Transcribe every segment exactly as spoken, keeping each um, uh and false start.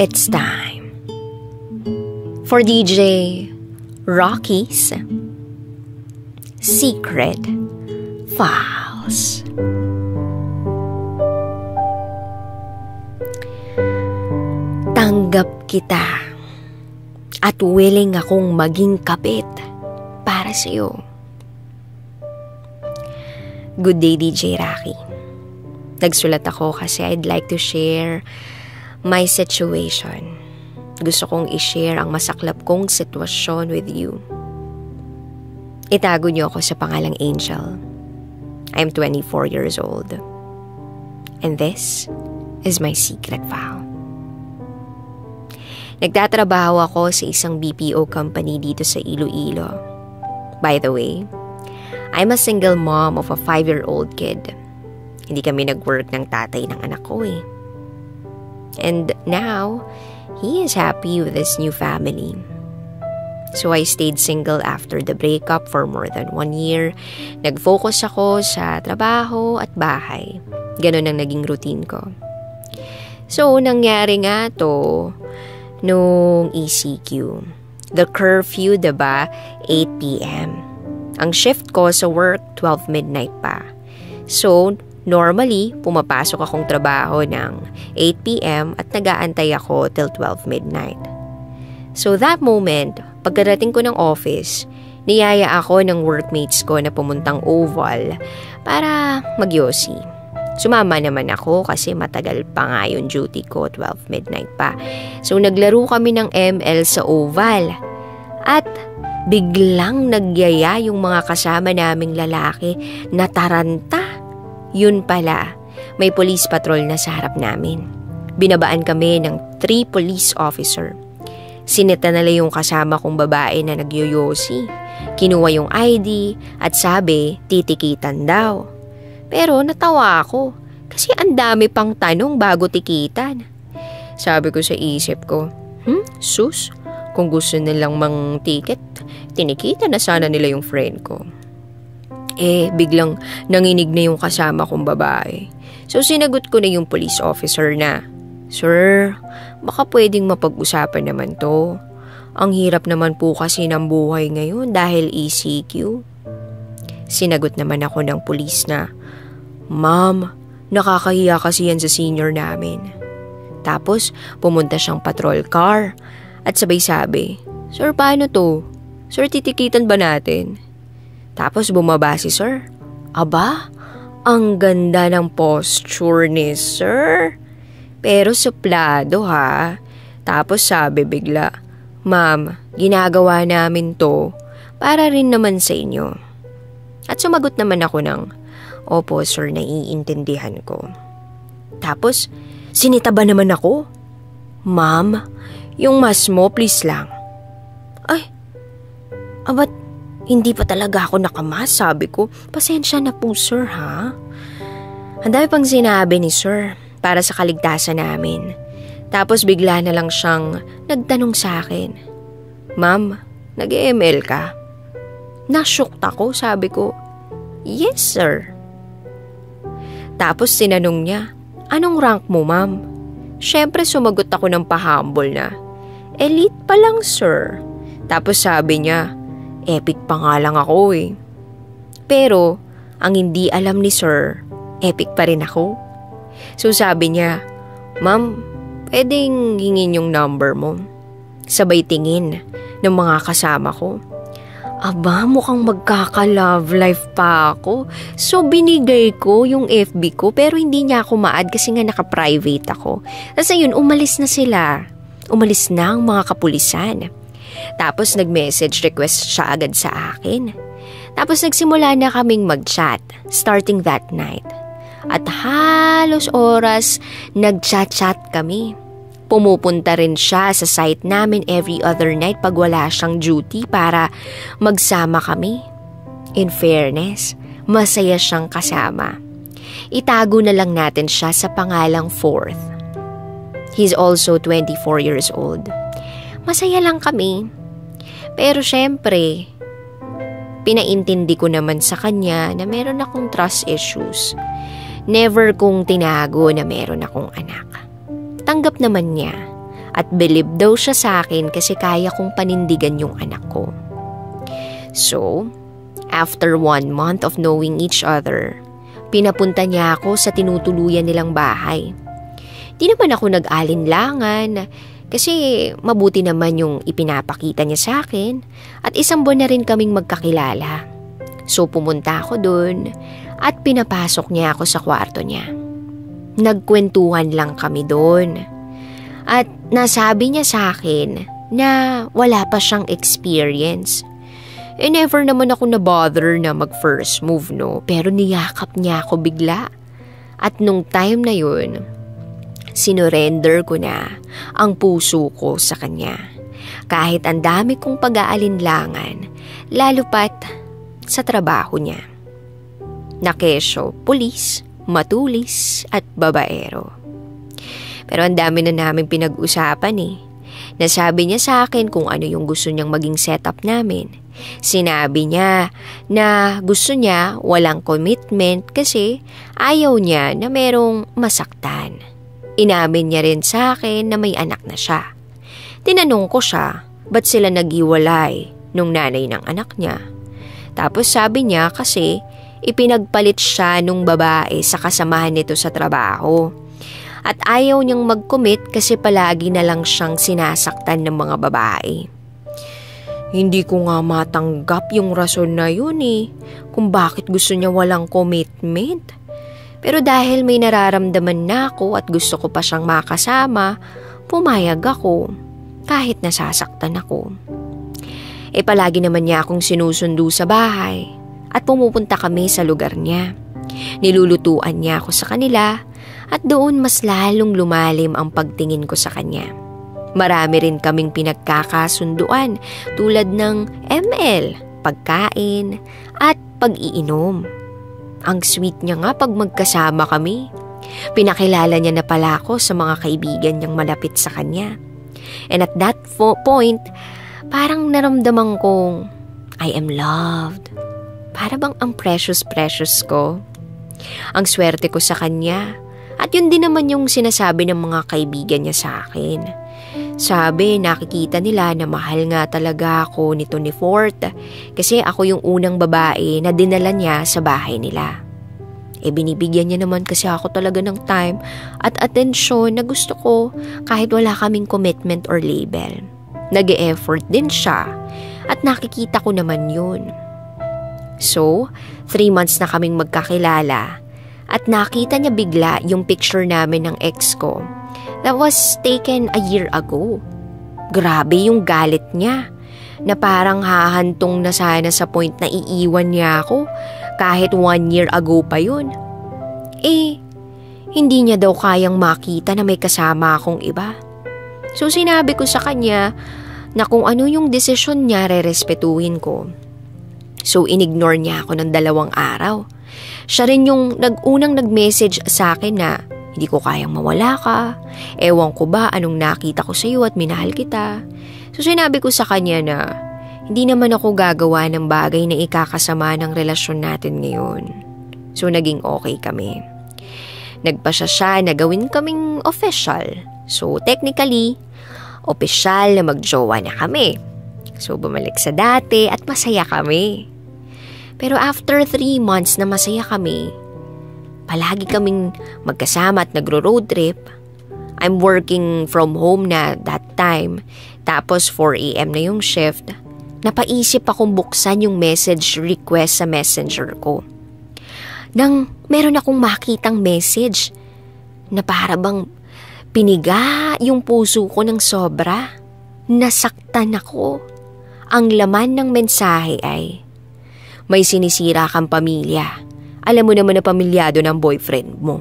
It's time for D J Rocky's Secret Files. Tanggap kita at willing akong maging kabit para sa'yo. Good day, D J Rocky. Nagsulat ako kasi I'd like to share my situation. Gusto kong i-share ang masaklap kong sitwasyon with you. Itago niyo ako sa pangalang Angel. I'm twenty-four years old. And this is my secret file. Nagtatrabaho ako sa isang B P O company dito sa Iloilo. By the way, I'm a single mom of a five-year-old kid. Hindi kami nag-work ng tatay ng anak ko eh. And now, he is happy with his new family. So I stayed single after the breakup for more than one year. Nag-focus ako sa trabaho at bahay. Ganon ang naging routine ko. So, nangyari nga to nung E C Q. The curfew, diba? eight p.m. Ang shift ko sa work, twelve midnight pa. So, normally, pumapasok akong trabaho ng eight p.m. at nag-aantay ako till twelve midnight. So that moment, pagkarating ko ng office, niyaya ako ng workmates ko na pumuntang Oval para mag-yosi. Sumama naman ako kasi matagal pa nga yung duty ko, twelve midnight pa. So naglaro kami ng M L sa Oval. At biglang nagyaya yung mga kasama naming lalaki na taranta. Yun pala, may police patrol na sa harap namin. Binabaan kami ng three police officer. Sinita nila yung kasama kong babae na nagyoyosi. Kinuha yung I D at sabi, titikitan daw. Pero natawa ako kasi ang dami pang tanong bago tikitan. Sabi ko sa isip ko, hmm, sus, kung gusto nilang mang ticket, tinikitan na sana nila yung friend ko. Eh, biglang nanginig na yung kasama kong babae. So, sinagot ko na yung police officer na, Sir, baka pwedeng mapag-usapan naman to. Ang hirap naman po kasi ng buhay ngayon dahil E C Q. Sinagot naman ako ng police na, Ma'am, nakakahiya kasi yan sa senior namin. Tapos, pumunta siyang patrol car at sabay sabi, Sir, paano to? Sir, titikitan ba natin? Tapos bumaba si Sir. Aba, ang ganda ng posture ni Sir. Pero suplado ha. Tapos sabi bigla, Ma'am, ginagawa namin to para rin naman sa inyo. At sumagot naman ako ng, Opo Sir, naiintindihan ko. Tapos, sinita ba naman ako? Ma'am, yung mas mo please lang. Ay, abat, hindi pa talaga ako nakamas, sabi ko. Pasensya na po, sir, ha? Ang dami pang sinabi ni sir para sa kaligtasan namin. Tapos bigla na lang siyang nagtanong sa akin, Ma'am, nag-M L ka? Nashocked ako, sabi ko. Yes, sir. Tapos sinanong niya, anong rank mo, ma'am? Siyempre sumagot ako ng pa-humble na, Elite pa lang, sir. Tapos sabi niya, epic pa nga lang ako eh. Pero, ang hindi alam ni Sir, epic pa rin ako. So sabi niya, Ma'am, pwedeng hingin yung number mo. Sabay tingin ng mga kasama ko. Aba, mukhang magkaka-love life pa ako. So binigay ko yung F B ko pero hindi niya ako ma-add kasi nga naka-private ako. Tapos ayun, umalis na sila. Umalis na ang mga kapulisan. Tapos nag-message request siya agad sa akin. Tapos nagsimula na kaming mag-chat starting that night. At halos oras nag-chat-chat kami. Pumupunta rin siya sa site namin every other night pag wala siyang duty para magsama kami. In fairness, masaya siyang kasama. Itago na lang natin siya sa pangalang Fourth. He's also twenty-four years old. Masaya lang kami. Pero syempre, pinaintindi ko naman sa kanya na meron akong trust issues. Never kong tinago na meron akong anak. Tanggap naman niya At believe daw siya sa akin kasi kaya kong panindigan yung anak ko. So, after one month of knowing each other, pinapunta niya ako sa tinutuluyan nilang bahay. Di naman ako nag-alinlangan kasi mabuti naman yung ipinapakita niya sa akin at isang buwan na rin kaming magkakilala. So pumunta ako dun at pinapasok niya ako sa kwarto niya. Nagkwentuhan lang kami dun. At nasabi niya sa akin na wala pa siyang experience. Eh never naman ako na-bother na mag-first move, no? Pero niyakap niya ako bigla. At nung time na yun, sinurrender ko na ang puso ko sa kanya. Kahit ang dami kong pag-aalinlangan, lalo pat sa trabaho niya. Nakesyo, pulis, matulis at babaero. Pero ang dami na namin pinag-usapan eh. Nasabi niya sa akin kung ano yung gusto niyang maging setup namin. Sinabi niya na gusto niya walang commitment kasi ayaw niya na merong masaktan. Inamin niya rin sa akin na may anak na siya. Tinanong ko siya, ba't sila naghiwalay nung nanay ng anak niya? Tapos sabi niya kasi ipinagpalit siya nung babae sa kasamahan nito sa trabaho. At ayaw niyang mag-commit kasi palagi na lang siyang sinasaktan ng mga babae. Hindi ko nga matanggap yung rason na yun eh, kung bakit gusto niya walang commitment. Pero dahil may nararamdaman na ako at gusto ko pa siyang makasama, pumayag ako kahit nasasaktan ako. E palagi naman niya akong sinusundo sa bahay at pumupunta kami sa lugar niya. Nilulutuan niya ako sa kanila at doon mas lalong lumalim ang pagtingin ko sa kanya. Marami rin kaming pinagkakasunduan tulad ng M L, pagkain at pag-iinom. Ang sweet niya nga pag magkasama kami. Pinakilala niya na pala ako sa mga kaibigan niyang malapit sa kanya. And at that fo- point, parang naramdaman kong I am loved. Para bang ang precious-precious ko. Ang swerte ko sa kanya. At yun din naman yung sinasabi ng mga kaibigan niya sa akin. Sabi, nakikita nila na mahal nga talaga ako nito ni Fort kasi ako yung unang babae na dinala niya sa bahay nila. E binibigyan niya naman kasi ako talaga ng time at atensyon na gusto ko kahit wala kaming commitment or label. Nag-e-effort din siya at nakikita ko naman yun. So, three months na kaming magkakilala at nakita niya bigla yung picture namin ng ex ko that was taken a year ago. Grabe yung galit niya na parang hahantong na sana sa point na iiwan niya ako kahit one year ago pa yun. Eh, hindi niya daw kayang makita na may kasama akong iba. So sinabi ko sa kanya na kung ano yung desisyon niya, rerespetuhin ko. So inignore niya ako ng dalawang araw. Siya rin yung nag-unang nag-message sa akin na hindi ko kayang mawala ka. Ewan ko ba anong nakita ko sa iyo at minahal kita. So sinabi ko sa kanya na hindi naman ako gagawa ng bagay na ikakasama ng relasyon natin ngayon. So naging okay kami. Nagpasya siya na gawin kaming official. So technically, official na magjowa na kami. So bumalik sa dati at masaya kami. Pero after three months na masaya kami, palagi kaming magkasama at nagro-road trip. I'm working from home na that time. Tapos four a.m. na yung shift. Napaisip akong buksan yung message request sa messenger ko. Nang meron akong makitang message na para bang piniga yung puso ko ng sobra. Nasaktan ako. Ang laman ng mensahe ay, may sinisira kang pamilya. Alam mo naman na pamilyado ng boyfriend mo.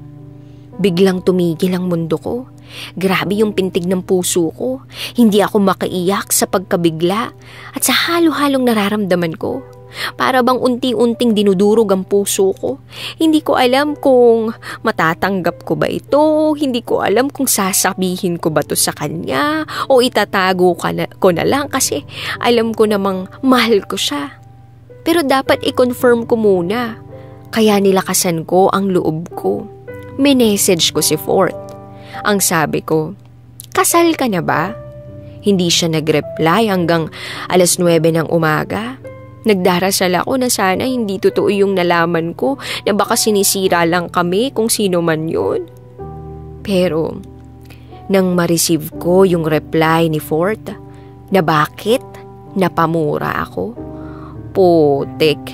Biglang tumigil ang mundo ko. Grabe yung pintig ng puso ko. Hindi ako makaiyak sa pagkabigla at sa halo-halong nararamdaman ko. Para bang unti-unting dinudurog ang puso ko. Hindi ko alam kung matatanggap ko ba ito. Hindi ko alam kung sasabihin ko ba to sa kanya o itatago ka na, ko na lang kasi alam ko namang mahal ko siya. Pero dapat i-confirm ko muna. Kaya nilakasan ko ang loob ko. Minessage ko si Fort. Ang sabi ko, Kasal ka na ba? Hindi siya nag-reply hanggang alas nuwebe ng umaga. Nagdarasal ako na sana hindi totoo yung nalaman ko na baka sinisira lang kami kung sino man yun. Pero nang ma-receive ko yung reply ni Fort na bakit napamura ako, putik.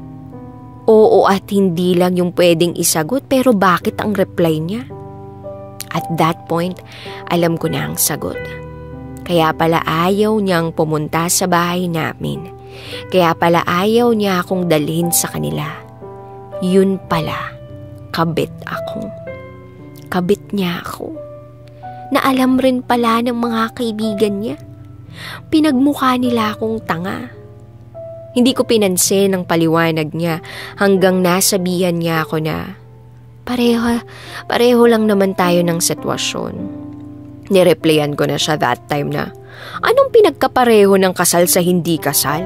Oo at hindi lang yung pwedeng isagot pero bakit ang reply niya? At that point, alam ko na ang sagot. Kaya pala ayaw niyang pumunta sa bahay namin. Kaya pala ayaw niya akong dalhin sa kanila. Yun pala, kabit ako. Kabit niya ako. Na alam rin pala ng mga kaibigan niya. Pinagmukha nila akong tanga. Hindi ko pinansin ang paliwanag niya hanggang nasabihan niya ako na pareho, pareho lang naman tayo ng sitwasyon. Nireplyan ko na siya that time na, anong pinagkapareho ng kasal sa hindi kasal?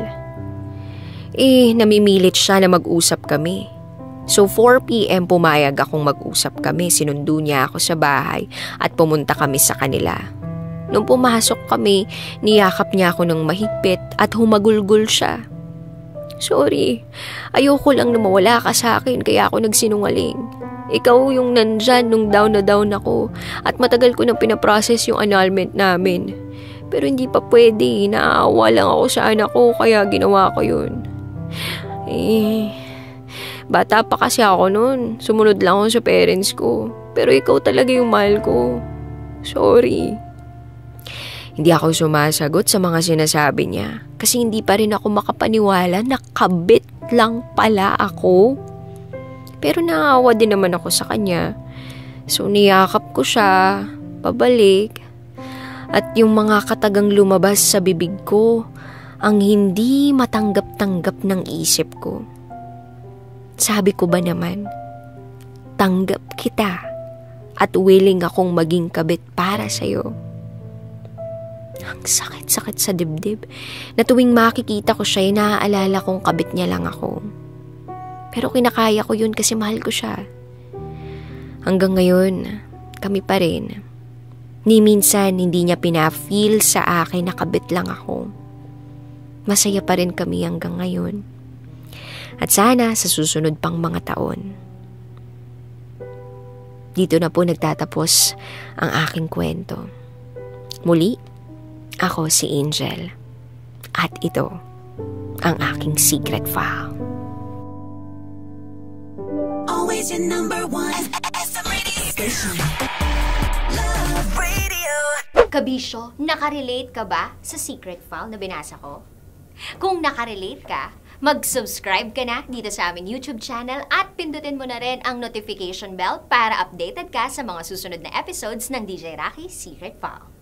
Eh, namimilit siya na mag-usap kami. So four p.m. pumayag akong mag-usap kami. Sinundo niya ako sa bahay at pumunta kami sa kanila. Nung pumasok kami, niyakap niya ako ng mahigpit at humagulgol siya. Sorry, ayoko lang na mawala ka sa akin kaya ako nagsinungaling. Ikaw yung nandyan nung down na down ako at matagal ko nang pinaprocess yung annulment namin. Pero hindi pa pwede, naaawa lang ako sa anak ko kaya ginawa ko yun. Eh, bata pa kasi ako nun, sumunod lang ako sa parents ko. Pero ikaw talaga yung mahal ko. Sorry. Hindi ako sumasagot sa mga sinasabi niya kasi hindi pa rin ako makapaniwala na kabit lang pala ako. Pero naawa din naman ako sa kanya. So niyakap ko siya, pabalik. At yung mga katagang lumabas sa bibig ko, ang hindi matanggap-tanggap ng isip ko. Sabi ko ba naman, tanggap kita at willing akong maging kabit para sa'yo. Ang sakit-sakit sa dibdib na tuwing makikita ko siya, naaalala kong kabit niya lang ako. Pero kinakaya ko yun kasi mahal ko siya. Hanggang ngayon, kami pa rin. Ni minsan hindi niya pina-feel sa akin na kabit lang ako. Masaya pa rin kami hanggang ngayon. At sana sa susunod pang mga taon. Dito na po nagtatapos ang aking kwento. Muli, ako si Angel. At ito ang aking secret file. Always your number one S M Radio Station. Love Radio. Kabisyo, nakarelate ka ba sa secret file na binasa ko? Kung nakarelate ka, mag-subscribe ka na dito sa aming YouTube channel at pindutin mo na rin ang notification bell para updated ka sa mga susunod na episodes ng D J Raki Secret File.